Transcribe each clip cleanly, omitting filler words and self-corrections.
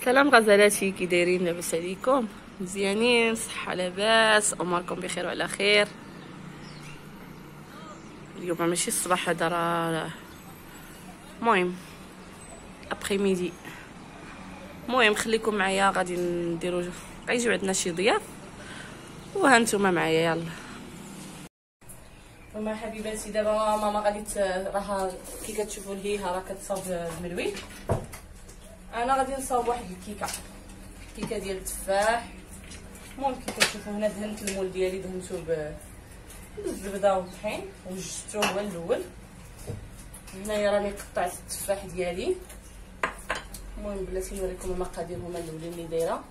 سلام غزالاتي، كي دايرين؟ لاباس عليكم؟ مزيانين؟ صحه لاباس؟ اموركم بخير وعلى خير؟ اليوم ماشي الصباح، هذا راه المهم ابخي ميدي. المهم خليكم معايا، غادي نديرو غيجيو عندنا شي ضياف وها نتوما معايا. يلا هما حبيباتي، دابا ماما غادي راها كي كتشوفوا لهيها راه كتصاوب الملوي. انا غادي نصاوب واحد الكيكه ديال التفاح. المهم كي كتشوفوا هنا دهنت المول ديالي، دهنتو بالزبده والطحين وجدتوه هو الاول. هنايا راني قطعت التفاح ديالي. المهم بلاتي نوريكم المقادير هما الاولين اللي دايره.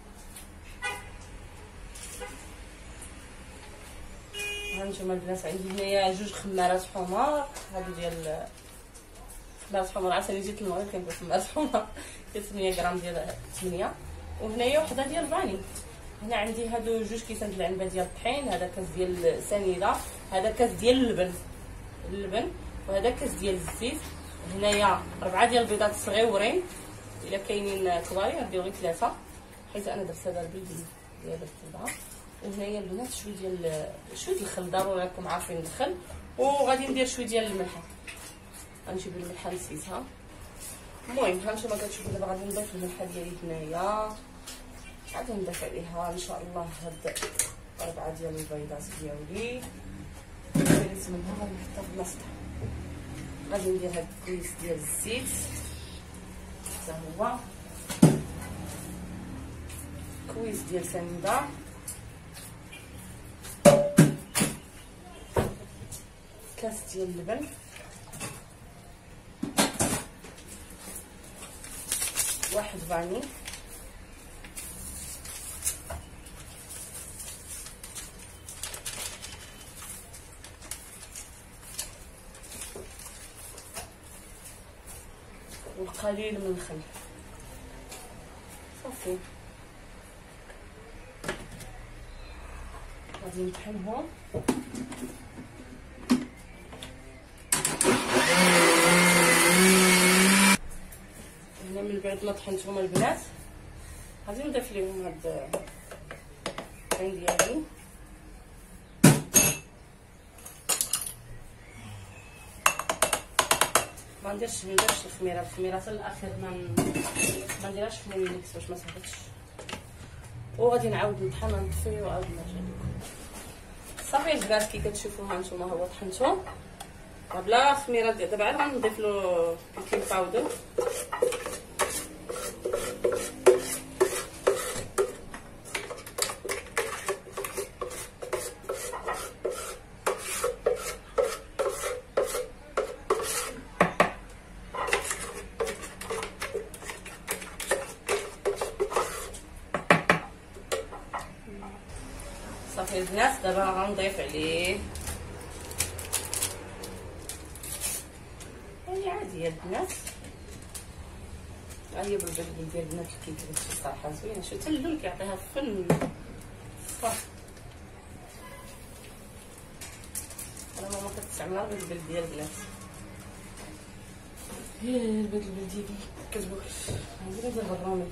هانتوما البنات، عندي هنايا جوج خمارات حمر، هادو ديال خمارات حمر. عافاك جيت المغرب كنقول خمارات حمر ديال 8 غرام ديال 8. وهنايا وحده ديال فاني. هنا عندي هادو جوج كيسان ديال العنبه ديال الطحين، هذا كاس ديال سنيده، هذا كاس ديال اللبن وهذا كاس ديال الزيت. هنايا 4 ديال البيضات صغيورين، الا كاينين كبارين غندير غير 3 حيت انا درت هذا البيض ديال البيضه. وهنايا البنات شويه ديال الخل، ضروري راكم عارفين الخل. وغادي ندير شويه ديال الملحه، غنجيب الملحه نسيتها. المهم هانتوما كتشوفوا دابا غادي نضيف الملحه ديالي هنايا، غادي نضيف عليها ان شاء الله هاد 4 ديال البيضات ديالي. درت منها غادي نحطها في بلاصتها. غادي ندير هاد الكيس ديال الزيت حتى هو، كويس ديال سنيده، كاس ديال اللبن، واحد فاني، والقليل من الخل. صافي غادي نطحنهم. هنا من بعد ما طحنتهم البنات غادي نضيف ليهم هاد الطحين ديالي. ما نديرش الخميره حتى الاخير، ما نديرهاش في الميكس باش ما تهبطش. وغادي نعاود نطحن ونطفي وعاود نرجع لكم. صافي البنات كي كتشوفوا ها نتوما هو طحنتو بلا خميره. دابا عاد غنضيف له بيكين باودر، صافي البنات. دابا غنضيف عليه يعني عادي البنات، ها هي بالبلدي ديال البنات الكيكه ديال صراحه زوينه. شوف حتى اللون كيعطيها فن صفر. انا ماما كتستعملها بالبلدي ديال البنات. البيض البلدي كتبوكش. عندنا ديال الرومي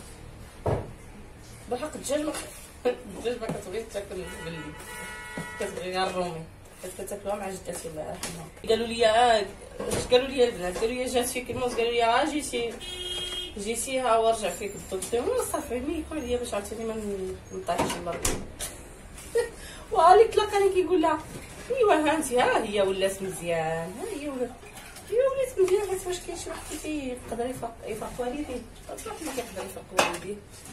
بالحق. الدجاج ما كتبغيش تاكل بالبلدي، كتبغي غير الرومي، حيت كتاكلوها مع جداتي الله يرحمها. قالوا لي البنات، قالوا لي جات فيك الموت، قالوا لي جيتي ها ورجع فيك الضو. قلت لهم صافي ملي يكون عليا باش عاوتاني ما نطيحش الارض. وهالي تلاقاني كيقول لها ايوا ها انت ها هي ولات مزيان، ها هي ولات مزيان. حيت واش كاين شي واحد كيقدر يفرق والديه؟ صافي ما كيقدر يفرق والديه.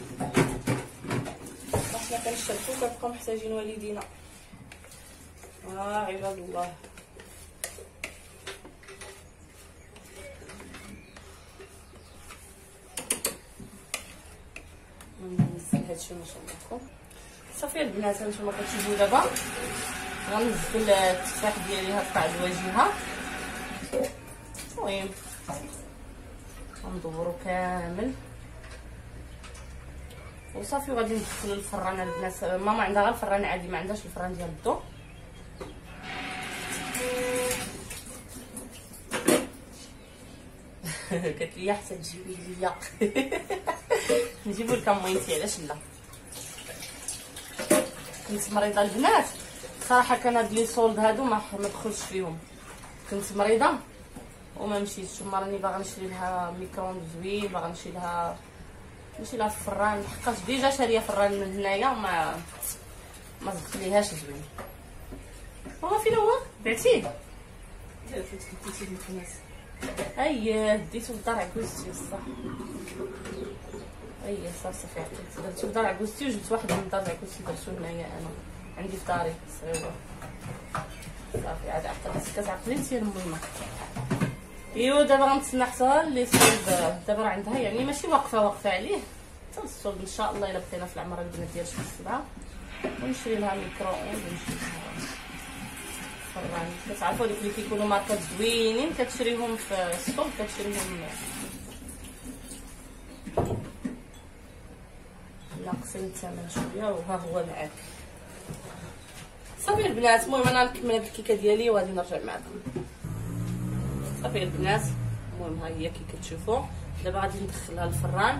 حنا كنشرفو كنبقاو محتاجين والدينا. عباد الله. ننزل هادشي ما شاء الله. صافي البنات هانتوما كتشوفوا دابا غنزل التفاح ديالي هاد قاع الواجهه. المهم غندورو كامل وصافي. وغادي ندخلو الفران البنات. ماما عندها غير الفران عادي، ما عندهاش الفران ديال الضو. قالت لي حتى تجيبي ليا نجيبو لك موينتي علاش لا. كنت مريضه البنات صراحه، كان هاد لي سولد هادو ما دخلش فيهم، كنت مريضه وما مشيتش. ثم راني باغا نشري لها ميكرووند زوين، باغا نشري لها فران، لحقاش ديجا شاريه فران من هنايا ما زدت ليهاش زوين. فين هو بعتيه؟ ديتي الخميس. ديتو لدار عكوزتي بصح. صافي عطيت درتو لدار عكوزتي، وجبت واحد من دار عكوزتي درتو هنايا انا عندي في داري صغيره. صافي عاد عقلت كتعقلي انت المهمه. دابا غنتسنى حتى اللي صوب دابا عندها، يعني ماشي واقفه عليه حتى الصوب ان شاء الله. الا بقينا في العمر البنات ديال شهر 7 ونشري لها ميكرووند ونشري لها فران. كتعرفوا ديك اللي كيكونوا ماركات زوينين كتشريهم في السوق، كتشريهم ناقصين الثمن شويه. وها هو معاك. صافي البنات، المهم انا نكمل هاد الكيكه ديالي وغادي نرجع معكم. صافي البنات، المهم ها هي كي كتشوفوا. دابا غادي ندخلها الفران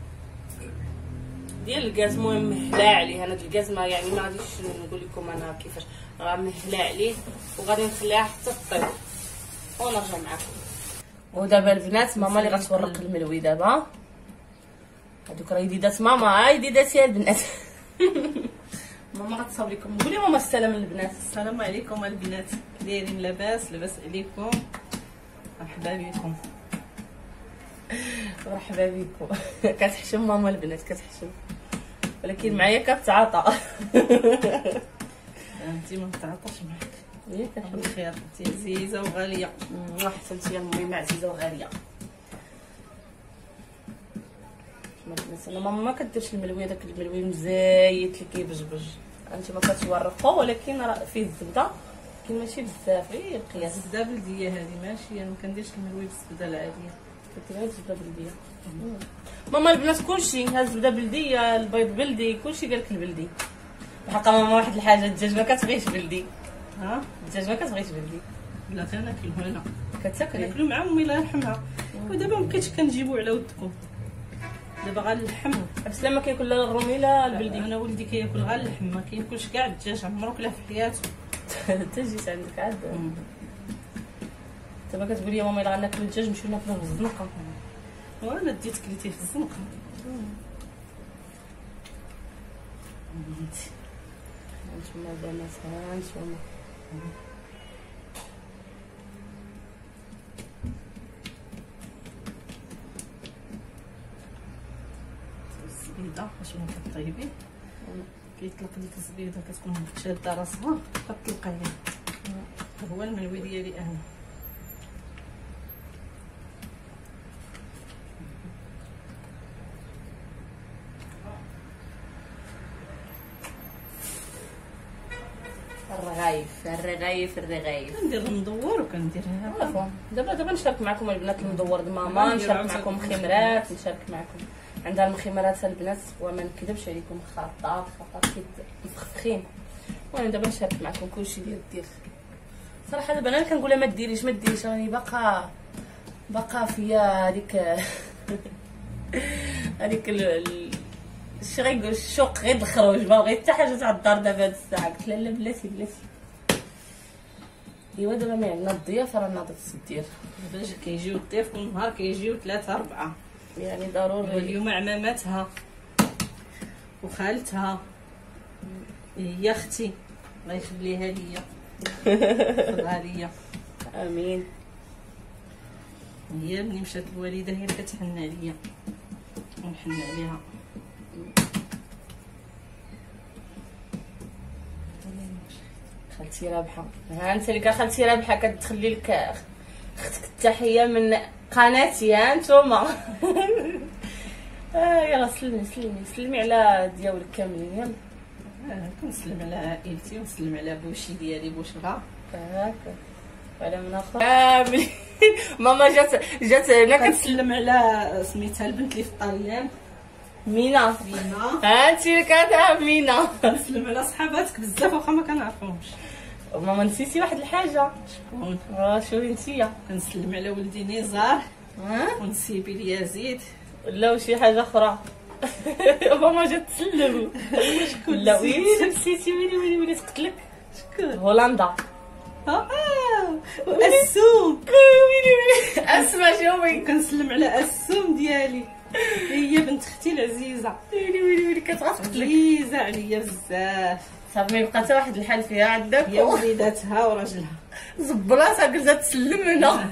ديال الغاز. المهم مهلا عليه انا الغاز، ما يعني ما غاديش نقول لكم انا كيفاش، راه مهلا عليه وغادي نخليها حتى تطيب ونرجع معكم. ودابا البنات ماما اللي غتورق الملوي. دابا هذوك راه يديدات ماما، يديداتي البنات. ماما غتصاوب لكم. قولي ماما السلام للبنات. السلام عليكم البنات، دايرين لاباس عليكم؟ مرحبا بكم. مرحبا بكم. كتحشم ماما البنات، كتحشم، ولكن معايا كتعاطى. انتي ما تعاطاش معاك. كتحب بخير، انتي عزيزه وغاليه. حسنتي يا المهم عزيزه وغاليه. انا ماما ما كديرش الملوي، داك الملوي مزايت اللي كيبجبج. انت ما كتورقو، ولكن راه فيه الزبده، ولكن ماشي بزاف، غير القياس. الزبده بلديه هذه ماشي، انا ما كنديرش الملوي بالزبده العاديه، كدير غير الزبده بلديه. ماما البنات كلشي ها الزبده بلديه، البيض بلدي، كلشي قالك البلدي. الحق ماما واحد الحاجه، الدجاج ما كتبغيش بلدي. الدجاج ما كتبغيش بلدي. لا تناكلو هنا، كتاكلي ناكلو مع امي الله يرحمها. ودابا مابقيتش كنجيبو على ودكم، دابا غير اللحم. بس لما كياكل لا الرومي لا البلدي. انا ولدي كياكل غير اللحم، ما كياكلش كاع الدجاج، عمرو كلا في حياته. انت جيت عندك عاد دابا كتقول لي ماما الا غناكلو الدجاج نمشيو ناكلوه في الزنقه. وانا ديت كليتيه في الزنقه. هانتوما البنات، هانتوما الزبيده باش ما كطيبي، كيطلق ديك الزبيده كتكون شاده راسها كطلقيها. هو الملوي ديالي انا. الرغايف كندير المدور وكنديرها. دابا نشارك معكم البنات المدور د ماما، نشارك معكم خمرات، نشارك معكم عندها المخمرات البنات، وما نكذبش عليكم خطاب مفخفخين. وانا دابا نشارك معكم كلشي اللي دير. صراحه دابا انا كنقولها ما ديريش راني باقا فيا هذيك شي غيقول الشوق غير الخروج، ما بغيت حتى حاجه تاع الدار دابا هاد الساعه. قلت لا بلاتي ايوا دابا ما عندنا الضياف راه ناضت الدير. باش كيجيو الضيف كل نهار كيجيو 3 4، يعني ضروري. اليوم عماماتها وخالتها، هي اختي الله يخليها ليا. خذها ليا امين. هي ملي مشات الوالده هي اللي كتحنى عليا ونحن عليها. خالتي رابحه، ها انت اللي خالتي رابحه كتخلي لك اختك التحيه من قناتي. ها نتوما. يلا سلمي على دياولك كاملين. يلا كنسلم على عائلتي ونسلم على بوشي ديالي بوشرا هكا وعلى من اخر كاملين. ماما جات هنا كنسلم على سميتها البنت اللي في الطاليان مينا. ها انت كتعرف مينا. كنسلم على صحاباتك بزاف واخا ما كنعرفهمش. ماما نسيتي واحد الحاجه. شكون؟ شوفي نتيا. كنسلم على ولدي نزار ونسيبي لي يزيد. ولا شي حاجه اخرى. ماما جات تسلم. شكون لا ويلي نسيتي، ويلي قلت لك شكون؟ هولندا. واسوم. ويلي اسمع شوفي، كنسلم على اسوم ديالي، هي بنت اختي العزيزه. ويلي كتغتقتلك، عزيزه عليا بزاف. صافي ما يبقى حتى واحد الحال فيها عندك. هي وليداتها وراجلها زبراتها قلت تسلم هنا.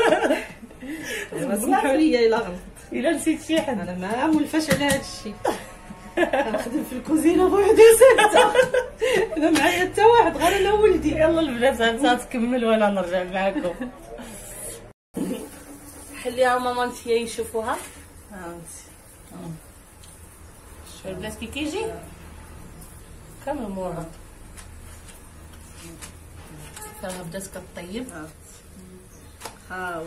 سمحوا لي الا غلط، الا نسيت شي حد. انا ما مولفاش على هذا الشيء. نخدم في الكوزينه بوحدي سته، انا معايا حتى واحد غير انا ولدي. يلا البنات تكمل وانا نرجع معاكم. حليها ماما انت يشوفوها. شوف البنات كي كيجي كامل مورها. راه بدات كطيب. حاول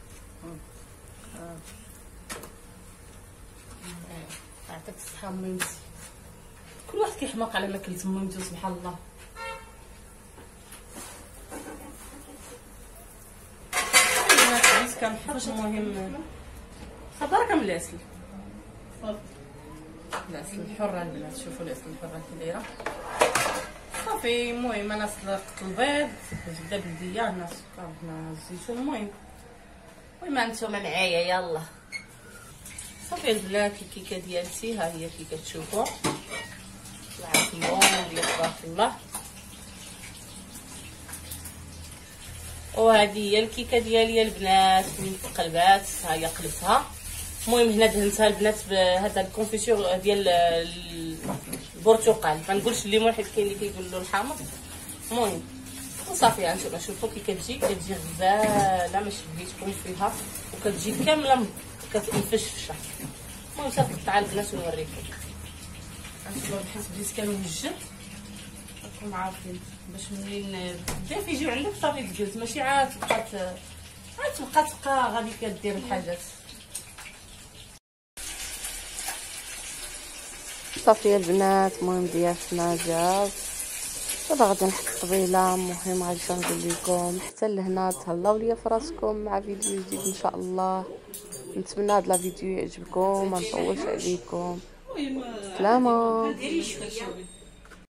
عطيك الصحة ميمتي. كل واحد كيحماق على ماكلة ميمتو سبحان الله. البنات كنحط المهم خضر كامل العسل. العسل الحرة البنات، شوفوا العسل الحرة كي دايرة. صافي المهم انا سلقت البيض، زبده بلديه، هنا السكر، هنا الزيتون. المهم هانتوما معايا يلا. صافي البنات الكيكه ديالتي ها هي كي كتشوفوا، طلعت مزيان ديال تبارك الله. وهذه هي الكيكه ديالي البنات من قلبات، ها هي قلبتها. المهم هنا دهنتها البنات بهذا الكونفيسور ديال البرتقال، ما نقولش الليمون حيت كاين اللي كيقول له الحامض. المهم وصافي هانتوما شوفوا كي كتجي غزاله، ما شبيتكم فيها، وكتجي كامله كتنفشفشه. المهم صافي قطع البنات ونوريكم. هانتوما بحيث بديت كنوجد راكم عارفين باش ملي الضيف يجيو عندك صافي تجلس، ماشي عاد تبقى غادي كدير الحاجات. صافي البنات المهم ضيافنا جات، دابا غادي نحط الطبيله. المهم غادي نقول لكم حتى لهنا، تهلاو ليا فراسكم مع فيديو جديد ان شاء الله. نتمنى هذا الفيديو يعجبكم، ما نطولش عليكم. سلامه.